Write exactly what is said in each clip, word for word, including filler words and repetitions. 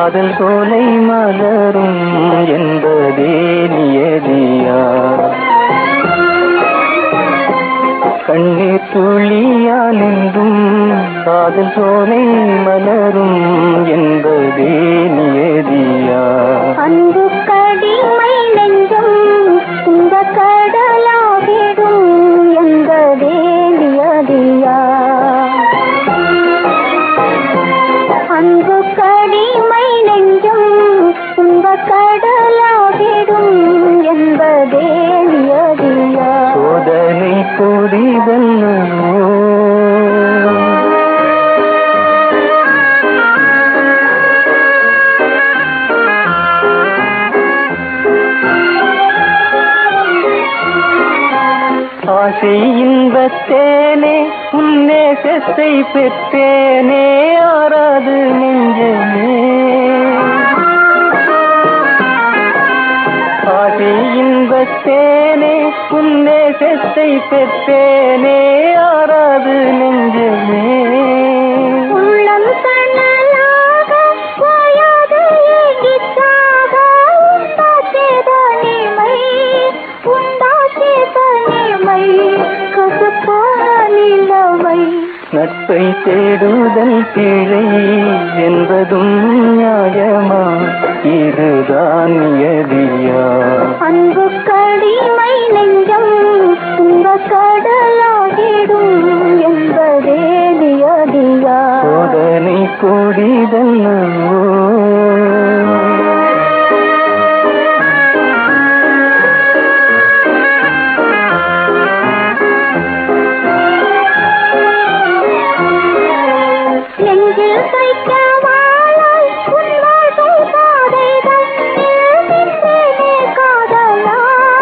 காதல் சோலை மலரும் என்பதே நியதியா? கண்ணீர் துளியால் என்றும் காதல் சோலை மலரும் என்பதே நியதியா? அன்பு கடிமை நெஞ்சம் இந்த கடலாகிடும் என்பதே நியதியா? அன்பு கடிமை நெஞ்சம் இந்த கடலாகிடும் என்பதே நியதியா? சோதனை புரிதல்லோ ஆசை இன்பத்தேனே உன்னே செத்தை பெற்றேனே ஆராது நெஞ்சமே. ஆசை இன்பத்தேனே உன்னே செத்தை பெற்றேனே ஆராது நெஞ்சமே. உள்ளம் தன்னலாக வாயாது ஏகிச்சாக உண்டாச்சே தனிமை உண்டாச்சே தனிமை கசப்பான நிலவை. நட்பை தேடுதல் பிழை என்பதும் நியாயமா? இதுதான் நியதியா? அன்பு கடிமை நெஞ்சம் இந்த கடலாகிடும் என்பதே நியதியா? சோதனை கூடிதல்லோ நெஞ்சில் தைக்க வாழாய் உன் வாழ்க்கை பாதை தன்னில் நின்றேனே காதலா.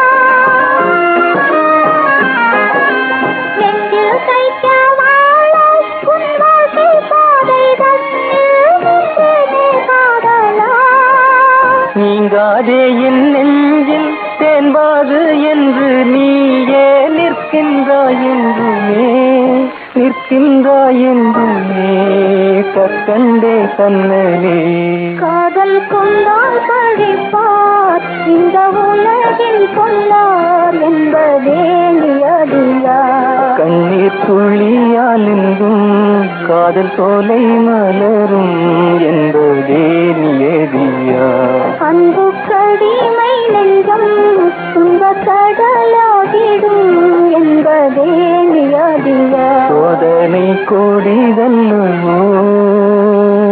நெஞ்சில் தைக்க வாழாய் உன் வாழ்க்கை பாதை தன்னில் நின்றேனே காதலா. நீங்காதே என் நெஞ்சில் தேன்பாது என்று நீயே நிற்கின்றாய் என்றுமே நிற்கின்றாய் என்றுமே கற்கண்டே கண்ணனே. காதல் கொண்டால் பழிப்பார் இந்த உலகின் கொள்ளார் என்பதே நியதியா? கண்ணீர் துளியால் என்றும் காதல் சோலை மலரும் என்பதே நியதியா? அன்பு கடிமை நெஞ்சம் துன்ப கடலாகிடும் என்பதே நியதியா? சோதனை கூடிதல்லோ